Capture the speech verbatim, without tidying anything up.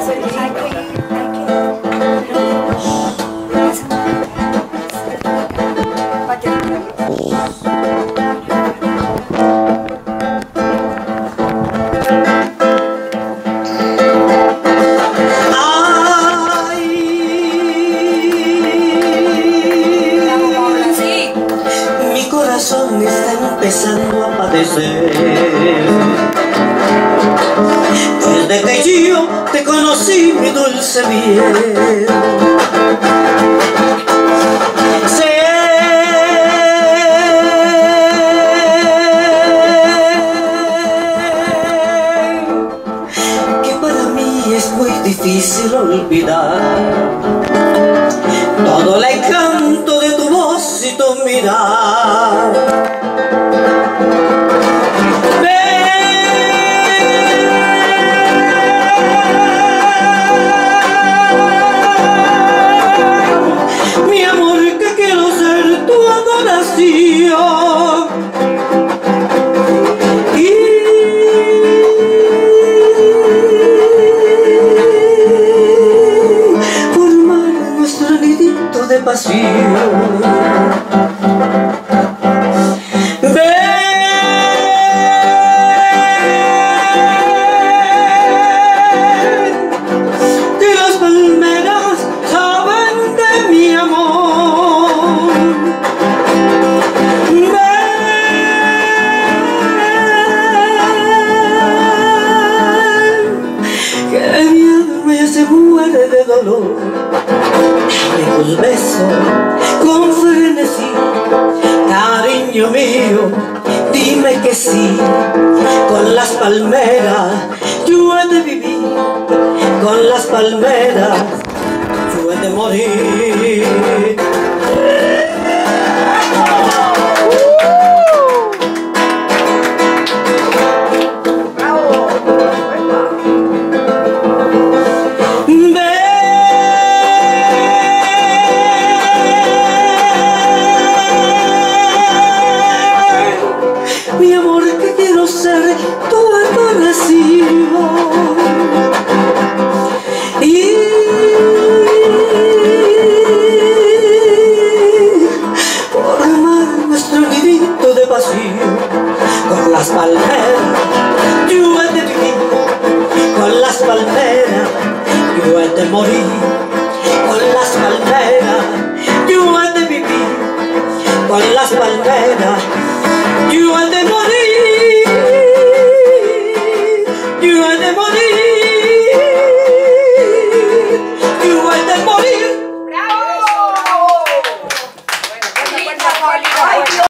Está empezando a padecer. Desde que yo te conocí, mi dulce bien, sé que para mí es muy difícil olvidar todo el encanto de tu voz y tu mirar. Mi amor, que quiero ser tu adoración y formar nuestro nidito de pasión. Se muere de dolor, dame tus besos con frenesí, cariño mío, dime que sí. Con las palmeras yo he de vivir, con las palmeras yo he de morir. Mi amor, que quiero ser tu adoración y formar nuestro nidito de pasión. Con las palmeras yo he de vivir, con las palmeras yo he de morir.